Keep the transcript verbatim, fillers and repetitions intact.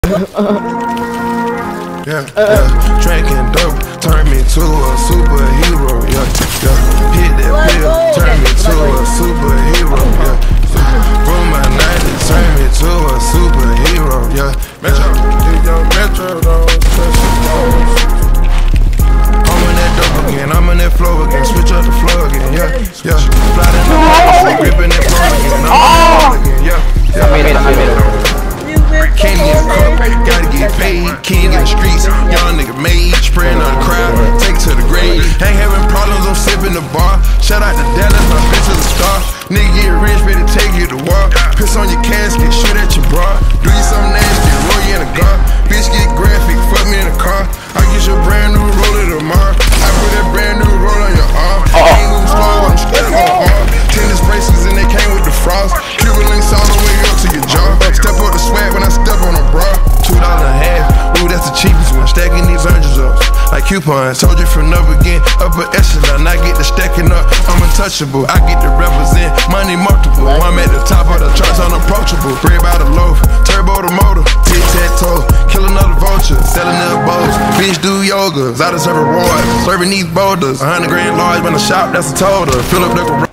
Yeah, yeah, drinking dope, turn me to a superhero, yeah, yeah, hit that pill, turn me to a superhero, yeah, from my ninety, turn me to a superhero, yeah, Metro, yeah, Metro, don't touch the I'm on that dope again, I'm on that flow again, switch up the flow again, yeah, yeah, sliding the ball, gripping that flow again, I'm on that again, yeah, yeah, I made it, I made it. Can't get a cup, gotta get paid. King in the streets, young nigga made. Spraying on the crowd, take to the grave. Ain't having problems, I'm sipping the bar. Shout out to Dallas, my bitch is a star. Nigga get rich, better take you to war. Piss on your casket, shoot at your bra. Do you something nasty, roll you in a car. Bitch get graphic, fuck me in a car. I get your brand new roller tomorrow. I put that brand new roll on your arm. I ain't move slow, I'm scared to go hard. Tennis bracelets and they came with the frost. Cuban links all the way up to your jaw. Step up the swag when I step on a bra. Two dollars and a half, ooh that's the cheapest one. Stacking these hundreds up like coupons. Told you from up again, upper echelon. I get the stacking up, I'm untouchable. I get to represent money multiple. I'm at the top of the charts, unapproachable. Bread by the loaf, turbo the motor, tic tac toe, kill another vulture, selling their bows. Bitch do yoga, I deserve a reward. Serving these boulders, a hundred grand large when I shop, that's a total. Fill up the garage.